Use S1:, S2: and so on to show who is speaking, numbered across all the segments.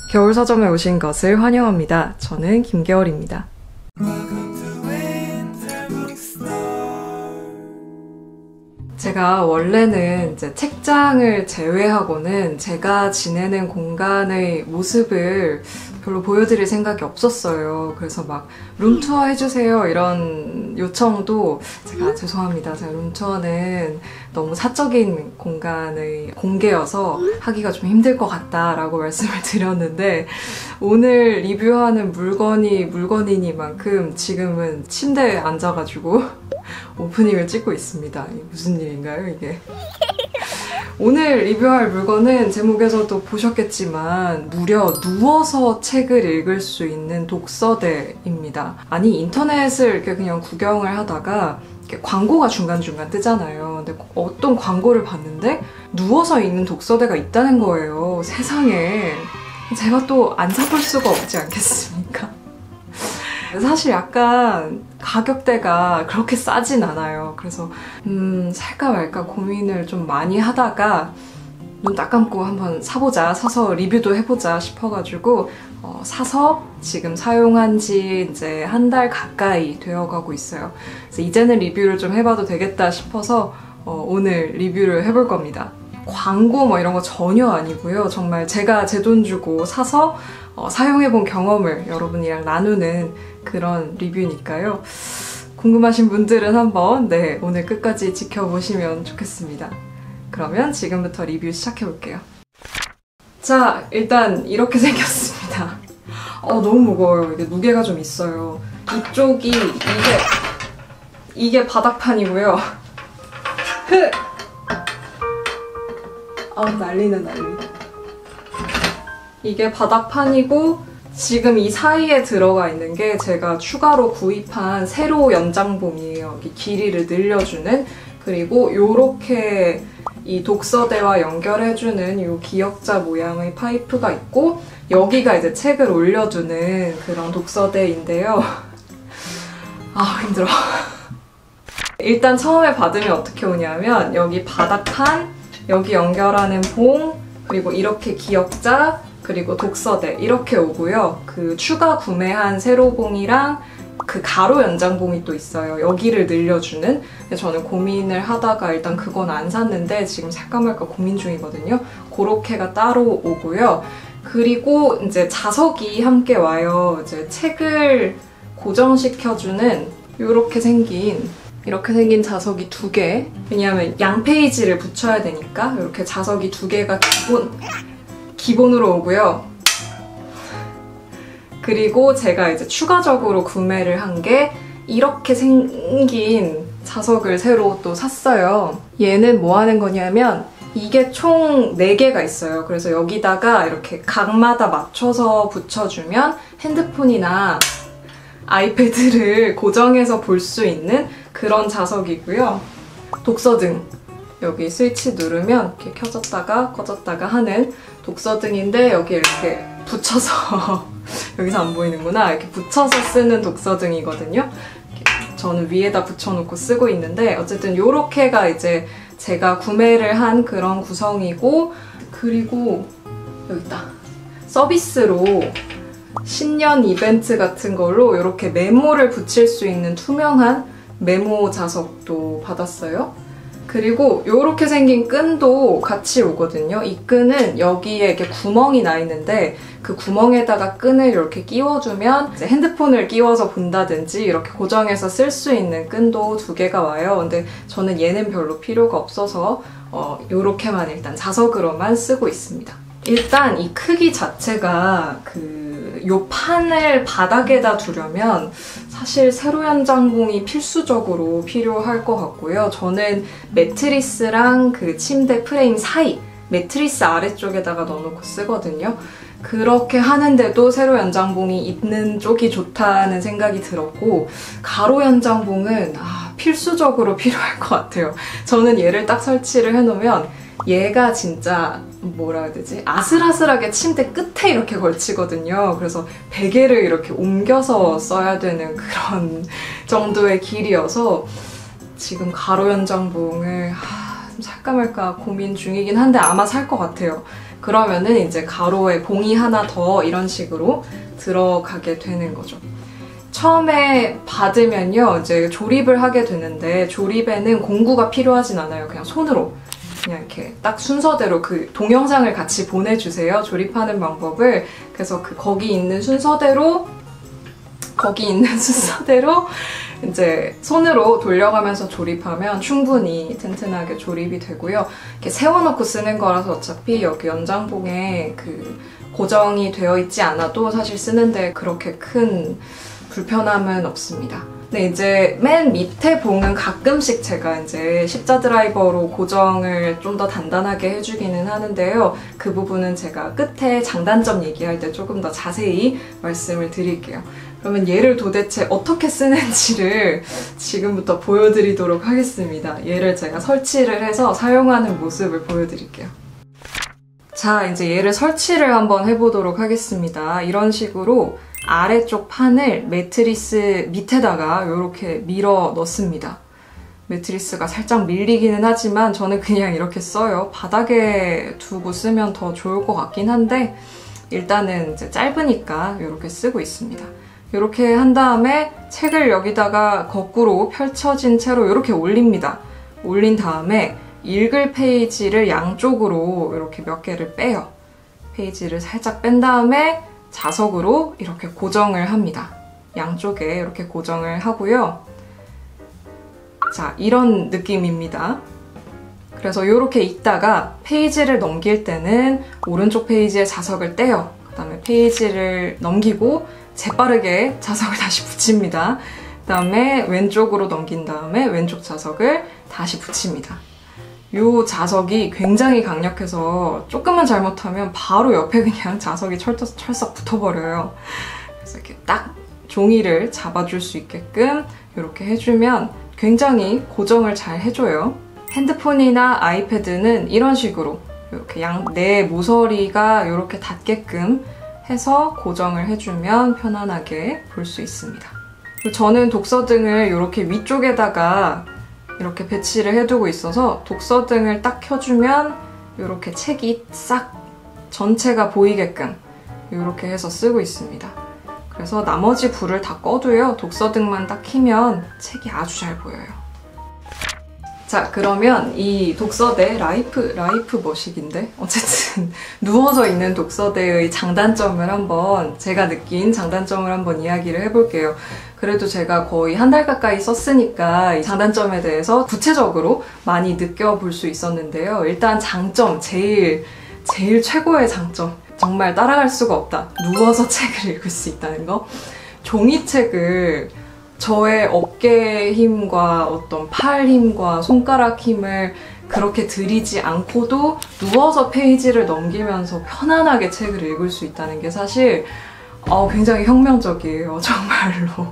S1: 겨울 서점에 오신 것을 환영합니다. 저는 김겨울입니다. 제가 원래는 이제 책장을 제외하고는 제가 지내는 공간의 모습을 별로 보여드릴 생각이 없었어요. 그래서 막 룸투어 해주세요 이런 요청도 제가 죄송합니다. 제가 룸투어는 너무 사적인 공간의 공개여서 하기가 좀 힘들 것 같다라고 말씀을 드렸는데 오늘 리뷰하는 물건이 물건이니만큼 지금은 침대에 앉아가지고 오프닝을 찍고 있습니다. 이게 무슨 일인가요, 이게? 오늘 리뷰할 물건은 제목에서도 보셨겠지만 무려 누워서 책을 읽을 수 있는 독서대입니다. 아니 인터넷을 이렇게 그냥 구경을 하다가 이렇게 광고가 중간중간 뜨잖아요. 근데 어떤 광고를 봤는데 누워서 읽는 독서대가 있다는 거예요. 세상에. 제가 또 안 사볼 수가 없지 않겠습니까? 사실 약간 가격대가 그렇게 싸진 않아요. 그래서 살까 말까 고민을 좀 많이 하다가 눈 딱 감고 한번 사보자, 사서 리뷰도 해보자 싶어가지고 사서 지금 사용한 지 이제 한 달 가까이 되어가고 있어요. 그래서 이제는 리뷰를 좀 해봐도 되겠다 싶어서 오늘 리뷰를 해볼 겁니다. 광고 뭐 이런 거 전혀 아니고요. 정말 제가 제 돈 주고 사서 사용해본 경험을 여러분이랑 나누는 그런 리뷰니까요. 궁금하신 분들은 한번 오늘 끝까지 지켜보시면 좋겠습니다. 그러면 지금부터 리뷰 시작해볼게요. 자, 일단 이렇게 생겼습니다. 너무 무거워요. 이게 무게가 좀 있어요. 이쪽이 이게 바닥판이고요. 난리네 난리. 이게 바닥판이고 지금 이 사이에 들어가 있는 게 제가 추가로 구입한 세로 연장봉이에요. 여기 길이를 늘려주는. 그리고 요렇게 이 독서대와 연결해주는 이 기역자 모양의 파이프가 있고 여기가 이제 책을 올려두는 그런 독서대인데요. 힘들어. 일단 처음에 받으면 어떻게 오냐면 여기 바닥판, 여기 연결하는 봉, 그리고 이렇게 기역자, 그리고 독서대 이렇게 오고요. 그 추가 구매한 세로봉이랑 그 가로 연장봉이 또 있어요. 여기를 늘려주는. 근데 저는 고민을 하다가 일단 그건 안 샀는데 지금 살까 말까 고민 중이거든요. 그렇게가 따로 오고요. 그리고 이제 자석이 함께 와요. 이제 책을 고정시켜주는 이렇게 생긴 자석이 2개. 왜냐하면 양 페이지를 붙여야 되니까 이렇게 자석이 2개가 기본으로 오고요. 그리고 제가 이제 추가적으로 구매를 한 게 이렇게 생긴 자석을 새로 또 샀어요. 얘는 뭐 하는 거냐면 이게 총 4개가 있어요. 그래서 여기다가 이렇게 각마다 맞춰서 붙여주면 핸드폰이나 아이패드를 고정해서 볼 수 있는 그런 자석이고요. 독서등. 여기 스위치 누르면 이렇게 켜졌다가 꺼졌다가 하는 독서등인데 여기 이렇게 붙여서 여기서 안 보이는구나. 이렇게 붙여서 쓰는 독서등이거든요. 저는 위에다 붙여놓고 쓰고 있는데 어쨌든 요렇게가 이제 제가 구매를 한 그런 구성이고 그리고 여기 있다. 서비스로 신년 이벤트 같은 걸로 이렇게 메모를 붙일 수 있는 투명한 메모 자석도 받았어요. 그리고 이렇게 생긴 끈도 같이 오거든요. 이 끈은 여기에 이렇게 구멍이 나 있는데 그 구멍에다가 끈을 이렇게 끼워주면 이제 핸드폰을 끼워서 본다든지 이렇게 고정해서 쓸 수 있는 끈도 2개가 와요. 근데 저는 얘는 별로 필요가 없어서 이렇게만 일단 자석으로만 쓰고 있습니다. 일단 이 크기 자체가 요 판을 바닥에다 두려면 사실 세로 연장봉이 필수적으로 필요할 것 같고요. 저는 매트리스랑 그 침대 프레임 사이, 매트리스 아래쪽에다가 넣어놓고 쓰거든요. 그렇게 하는데도 세로 연장봉이 있는 쪽이 좋다는 생각이 들었고 가로 연장봉은 필수적으로 필요할 것 같아요. 저는 얘를 딱 설치를 해놓으면 얘가 진짜 뭐라 해야 되지? 아슬아슬하게 침대 끝에 이렇게 걸치거든요. 그래서 베개를 이렇게 옮겨서 써야 되는 그런 정도의 길이어서 지금 가로 연장봉을 좀 살까 말까 고민 중이긴 한데 아마 살 것 같아요. 그러면은 이제 가로에 봉이 하나 더 이런 식으로 들어가게 되는 거죠. 처음에 받으면요, 이제 조립을 하게 되는데 조립에는 공구가 필요하진 않아요. 그냥 손으로 그냥 이렇게 딱 순서대로 그 동영상을 같이 보내주세요. 조립하는 방법을. 그래서 거기 있는 순서대로 이제 손으로 돌려가면서 조립하면 충분히 튼튼하게 조립이 되고요. 이렇게 세워놓고 쓰는 거라서 어차피 여기 연장봉에 그 고정이 되어 있지 않아도 사실 쓰는데 그렇게 큰 불편함은 없습니다. 근데 이제 맨 밑에 봉은 가끔씩 제가 이제 십자 드라이버로 고정을 좀 더 단단하게 해주기는 하는데요. 그 부분은 제가 끝에 장단점 얘기할 때 조금 더 자세히 말씀을 드릴게요. 그러면 얘를 도대체 어떻게 쓰는지를 지금부터 보여드리도록 하겠습니다. 얘를 제가 설치를 해서 사용하는 모습을 보여드릴게요. 자, 이제 얘를 설치를 한번 해보도록 하겠습니다. 이런 식으로 아래쪽 판을 매트리스 밑에다가 이렇게 밀어 넣습니다. 매트리스가 살짝 밀리기는 하지만 저는 그냥 이렇게 써요. 바닥에 두고 쓰면 더 좋을 것 같긴 한데 일단은 이제 짧으니까 이렇게 쓰고 있습니다. 이렇게 한 다음에 책을 여기다가 거꾸로 펼쳐진 채로 이렇게 올립니다. 올린 다음에 읽을 페이지를 양쪽으로 이렇게 몇 개를 빼요. 페이지를 살짝 뺀 다음에 자석으로 이렇게 고정을 합니다. 양쪽에 이렇게 고정을 하고요. 자, 이런 느낌입니다. 그래서 이렇게 읽다가 페이지를 넘길 때는 오른쪽 페이지에 자석을 떼요. 그 다음에 페이지를 넘기고 재빠르게 자석을 다시 붙입니다. 그 다음에 왼쪽으로 넘긴 다음에 왼쪽 자석을 다시 붙입니다. 이 자석이 굉장히 강력해서 조금만 잘못하면 바로 옆에 그냥 자석이 철썩 붙어버려요. 그래서 이렇게 딱 종이를 잡아줄 수 있게끔 이렇게 해주면 굉장히 고정을 잘 해줘요. 핸드폰이나 아이패드는 이런 식으로 이렇게 내 모서리가 이렇게 닿게끔 해서 고정을 해주면 편안하게 볼 수 있습니다. 저는 독서등을 이렇게 위쪽에다가 이렇게 배치를 해두고 있어서 독서등을 딱 켜주면 이렇게 책이 싹 전체가 보이게끔 이렇게 해서 쓰고 있습니다. 그래서 나머지 불을 다 꺼도요, 독서등만 딱 켜면 책이 아주 잘 보여요. 자, 그러면 이 독서대 라이프 머식인데 어쨌든 누워서 있는 독서대의 장단점을 한번, 제가 느낀 장단점을 한번 이야기를 해볼게요. 그래도 제가 거의 한 달 가까이 썼으니까 이 장단점에 대해서 구체적으로 많이 느껴볼 수 있었는데요. 일단 장점, 제일 최고의 장점, 정말 따라갈 수가 없다. 누워서 책을 읽을 수 있다는 거. 종이책을 저의 어깨 힘과 어떤 팔 힘과 손가락 힘을 그렇게 들이지 않고도 누워서 페이지를 넘기면서 편안하게 책을 읽을 수 있다는 게 사실 굉장히 혁명적이에요. 정말로.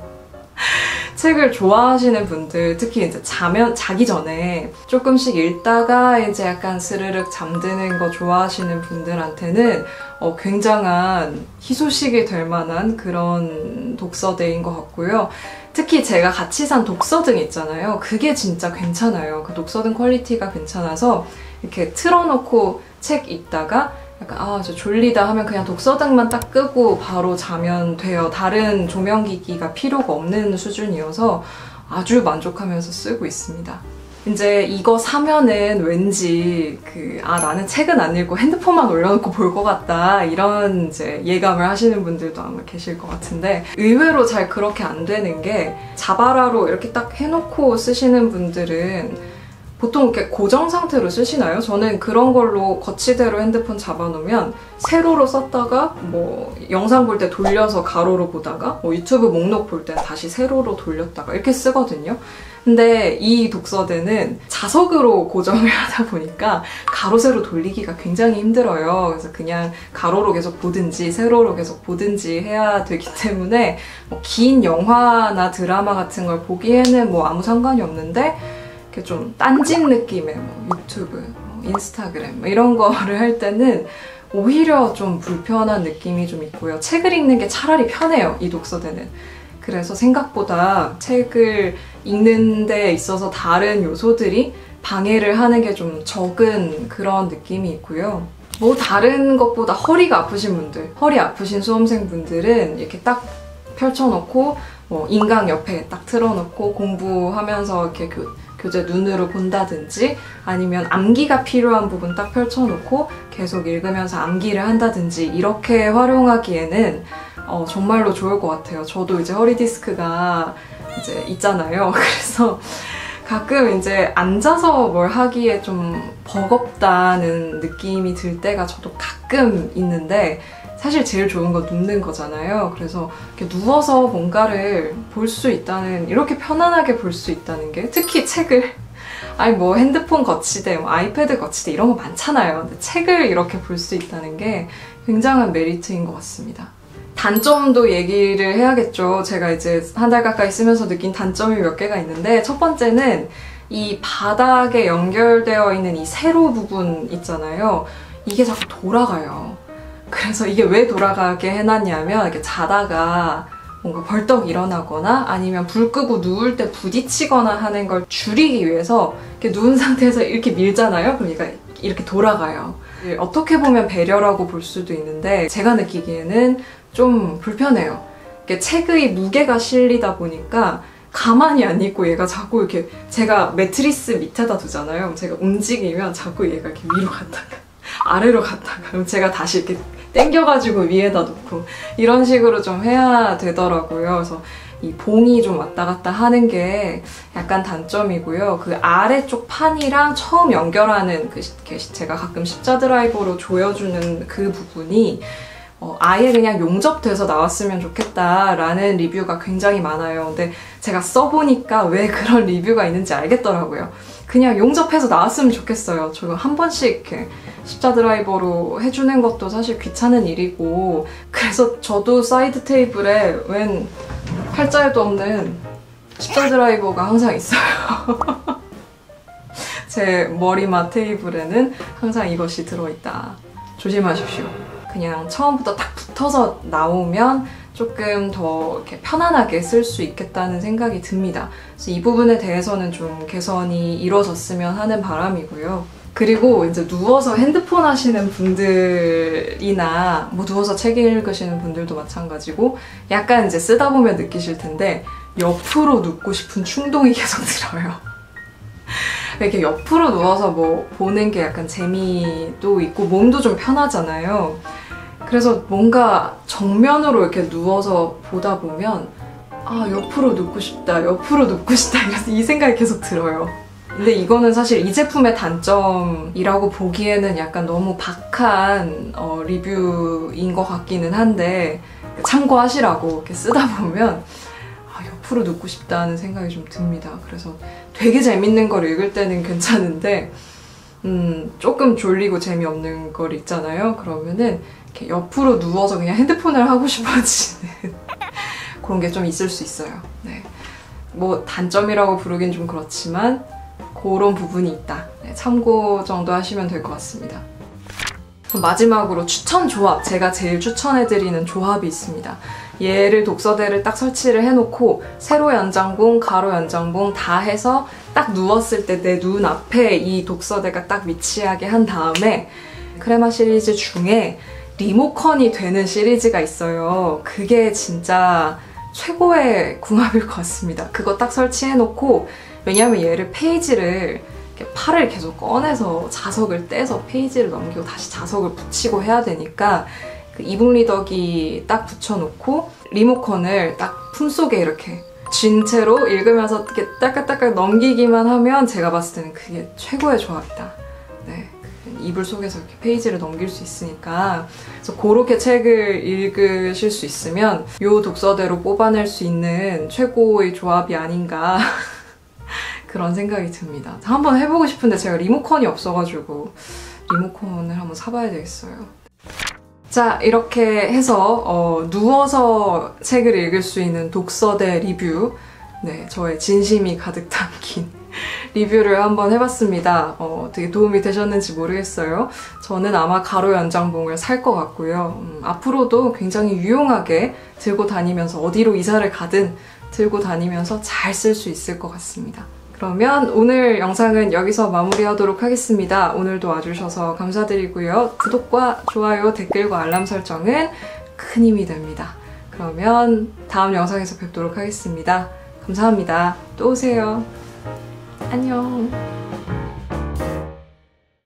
S1: 책을 좋아하시는 분들, 특히 이제 자기 전에 조금씩 읽다가 이제 약간 스르륵 잠드는 거 좋아하시는 분들한테는 굉장한 희소식이 될 만한 그런 독서대인 것 같고요. 특히 제가 같이 산 독서등 있잖아요. 그게 진짜 괜찮아요. 그 독서등 퀄리티가 괜찮아서 이렇게 틀어놓고 책 읽다가 약간 저 졸리다 하면 그냥 독서등만 딱 끄고 바로 자면 돼요. 다른 조명기기가 필요가 없는 수준이어서 아주 만족하면서 쓰고 있습니다. 이제 이거 사면은 왠지 나는 책은 안 읽고 핸드폰만 올려놓고 볼 것 같다, 이런 이제 예감을 하시는 분들도 아마 계실 것 같은데 의외로 잘 그렇게 안 되는 게, 자바라로 이렇게 딱 해놓고 쓰시는 분들은 보통 이렇게 고정 상태로 쓰시나요? 저는 그런 걸로 거치대로 핸드폰 잡아놓으면 세로로 썼다가 뭐 영상 볼 때 돌려서 가로로 보다가 뭐 유튜브 목록 볼 때 다시 세로로 돌렸다가 이렇게 쓰거든요. 근데 이 독서대는 자석으로 고정을 하다 보니까 가로 세로 돌리기가 굉장히 힘들어요. 그래서 그냥 가로로 계속 보든지 세로로 계속 보든지 해야 되기 때문에 뭐 긴 영화나 드라마 같은 걸 보기에는 뭐 아무 상관이 없는데 좀 딴짓 느낌의 뭐 유튜브, 인스타그램 이런 거를 할 때는 오히려 좀 불편한 느낌이 좀 있고요. 책을 읽는 게 차라리 편해요, 이 독서대는. 그래서 생각보다 책을 읽는 데 있어서 다른 요소들이 방해를 하는 게 좀 적은 그런 느낌이 있고요. 뭐 다른 것보다 허리가 아프신 분들, 허리 아프신 수험생분들은 이렇게 딱 펼쳐놓고 뭐 인강 옆에 딱 틀어놓고 공부하면서 이렇게 교재 눈으로 본다든지 아니면 암기가 필요한 부분 딱 펼쳐놓고 계속 읽으면서 암기를 한다든지 이렇게 활용하기에는 정말로 좋을 것 같아요. 저도 이제 허리 디스크가 이제 있잖아요. 그래서 가끔 이제 앉아서 뭘 하기에 좀 버겁다는 느낌이 들 때가 저도 가끔 있는데 사실 제일 좋은 건 눕는 거잖아요. 그래서 이렇게 누워서 뭔가를 볼 수 있다는, 이렇게 편안하게 볼 수 있다는 게, 특히 책을, 아니 뭐 핸드폰 거치대, 뭐 아이패드 거치대 이런 거 많잖아요. 근데 책을 이렇게 볼 수 있다는 게 굉장한 메리트인 것 같습니다. 단점도 얘기를 해야겠죠. 제가 이제 한 달 가까이 쓰면서 느낀 단점이 몇 개가 있는데, 첫 번째는 이 바닥에 연결되어 있는 이 세로 부분 있잖아요. 이게 자꾸 돌아가요. 그래서 이게 왜 돌아가게 해놨냐면, 이렇게 자다가 뭔가 벌떡 일어나거나 아니면 불 끄고 누울 때 부딪히거나 하는 걸 줄이기 위해서 이렇게 누운 상태에서 이렇게 밀잖아요. 그럼 얘가 이렇게 돌아가요. 어떻게 보면 배려라고 볼 수도 있는데 제가 느끼기에는 좀 불편해요. 이렇게 책의 무게가 실리다 보니까 가만히 안 있고 얘가 자꾸 이렇게, 제가 매트리스 밑에다 두잖아요. 제가 움직이면 자꾸 얘가 이렇게 위로 갔다가 아래로 갔다가, 그럼 제가 다시 이렇게 당겨가지고 위에다 놓고 이런 식으로 좀 해야 되더라고요. 그래서 이 봉이 좀 왔다 갔다 하는 게 약간 단점이고요. 그 아래쪽 판이랑 처음 연결하는 제가 가끔 십자 드라이버로 조여주는 그 부분이 아예 그냥 용접돼서 나왔으면 좋겠다라는 리뷰가 굉장히 많아요. 근데 제가 써보니까 왜 그런 리뷰가 있는지 알겠더라고요. 그냥 용접해서 나왔으면 좋겠어요. 저 한 번씩 이렇게 십자 드라이버로 해주는 것도 사실 귀찮은 일이고, 그래서 저도 사이드 테이블에 웬 팔자에도 없는 십자 드라이버가 항상 있어요. 제 머리맡 테이블에는 항상 이것이 들어있다. 조심하십시오. 그냥 처음부터 딱 붙어서 나오면 조금 더 이렇게 편안하게 쓸 수 있겠다는 생각이 듭니다. 그래서 이 부분에 대해서는 좀 개선이 이루어졌으면 하는 바람이고요. 그리고 이제 누워서 핸드폰 하시는 분들이나 뭐 누워서 책 읽으시는 분들도 마찬가지고 약간 이제 쓰다 보면 느끼실 텐데 옆으로 눕고 싶은 충동이 계속 들어요. 이렇게 옆으로 누워서 뭐 보는 게 약간 재미도 있고 몸도 좀 편하잖아요. 그래서 뭔가 정면으로 이렇게 누워서 보다 보면 아, 옆으로 눕고 싶다, 옆으로 눕고 싶다 이래서 이 생각이 계속 들어요. 근데 이거는 사실 이 제품의 단점이라고 보기에는 약간 너무 박한 리뷰인 것 같기는 한데 참고하시라고 이렇게 쓰다 보면 옆으로 눕고 싶다는 생각이 좀 듭니다. 그래서 되게 재밌는 걸 읽을 때는 괜찮은데 조금 졸리고 재미없는 걸 읽잖아요. 그러면은 이렇게 옆으로 누워서 그냥 핸드폰을 하고 싶어지는 그런 게 좀 있을 수 있어요. 네. 뭐 단점이라고 부르긴 좀 그렇지만 그런 부분이 있다. 네, 참고 정도 하시면 될 것 같습니다. 마지막으로 추천 조합, 제가 제일 추천해드리는 조합이 있습니다. 얘를 독서대를 딱 설치를 해놓고 세로 연장봉, 가로 연장봉 다 해서 딱 누웠을 때 내 눈 앞에 이 독서대가 딱 위치하게 한 다음에 크레마 시리즈 중에 리모컨이 되는 시리즈가 있어요. 그게 진짜 최고의 궁합일 것 같습니다. 그거 딱 설치해놓고, 왜냐면 얘를 페이지를 이렇게 팔을 계속 꺼내서 자석을 떼서 페이지를 넘기고 다시 자석을 붙이고 해야 되니까 그 이북 리더기 딱 붙여놓고 리모컨을 딱 품속에 이렇게 쥔 채로 읽으면서 이렇게 딸깍딸깍 넘기기만 하면 제가 봤을 때는 그게 최고의 조합이다. 네, 이불 속에서 이렇게 페이지를 넘길 수 있으니까. 그래서 그렇게 책을 읽으실 수 있으면 이 독서대로 뽑아낼 수 있는 최고의 조합이 아닌가 그런 생각이 듭니다. 한번 해보고 싶은데 제가 리모컨이 없어가지고 리모컨을 한번 사봐야 되겠어요. 자, 이렇게 해서 누워서 책을 읽을 수 있는 독서대 리뷰, 네, 저의 진심이 가득 담긴 리뷰를 한번 해봤습니다. 되게 도움이 되셨는지 모르겠어요. 저는 아마 가로 연장봉을 살 것 같고요. 앞으로도 굉장히 유용하게 들고 다니면서 어디로 이사를 가든 들고 다니면서 잘 쓸 수 있을 것 같습니다. 그러면 오늘 영상은 여기서 마무리하도록 하겠습니다. 오늘도 와주셔서 감사드리고요. 구독과 좋아요, 댓글과 알람 설정은 큰 힘이 됩니다. 그러면 다음 영상에서 뵙도록 하겠습니다. 감사합니다. 또 오세요. 안녕.